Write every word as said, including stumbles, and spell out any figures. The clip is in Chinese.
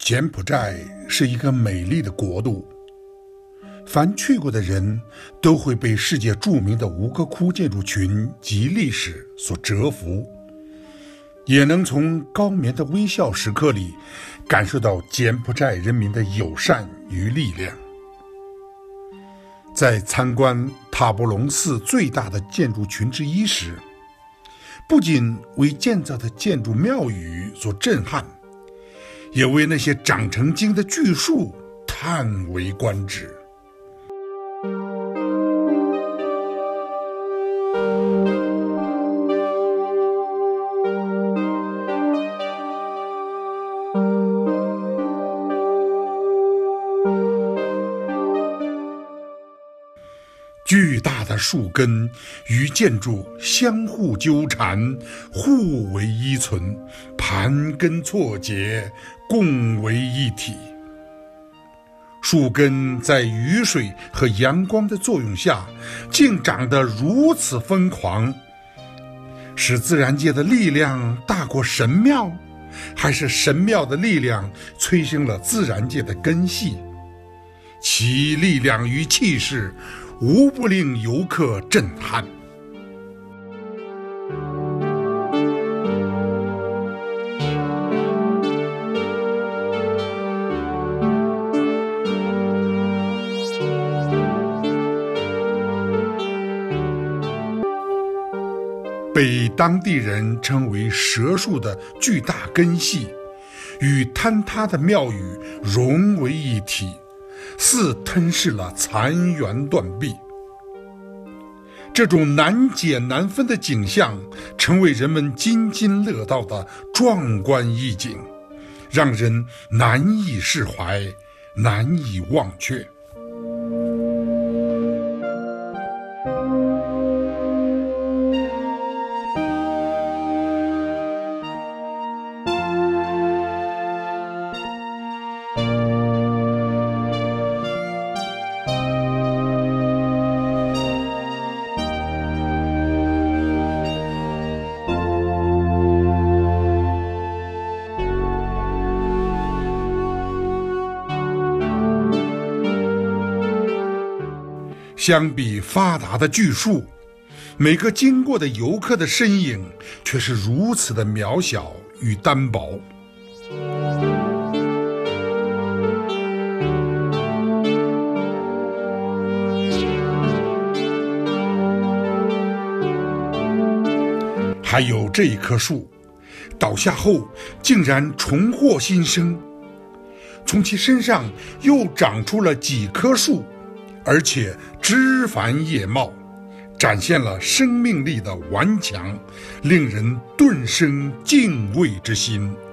柬埔寨是一个美丽的国度，凡去过的人都会被世界著名的吴哥窟建筑群及历史所折服，也能从高棉的微笑时刻里感受到柬埔寨人民的友善与力量。在参观塔布隆寺最大的建筑群之一时，不仅为建造的建筑庙宇所震撼，也为那些长成精的巨树叹为观止。巨大的树根与建筑相互纠缠，互为依存，盘根错节，共为一体。树根在雨水和阳光的作用下，竟长得如此疯狂，是自然界的力量大过神庙，还是神庙的力量催生了自然界的根系？其力量与气势无不令游客震撼。被当地人称为蛇树的巨大根系，与坍塌的庙宇融为一体，似吞噬了残垣断壁。这种难解难分的景象成为人们津津乐道的壮观意境，让人难以释怀，难以忘却。相比发达的巨树，每个经过的游客的身影却是如此的渺小与单薄。还有这一棵树，倒下后竟然重获新生，从其身上又长出了几棵树，而且枝繁叶茂，展现了生命力的顽强，令人顿生敬畏之心。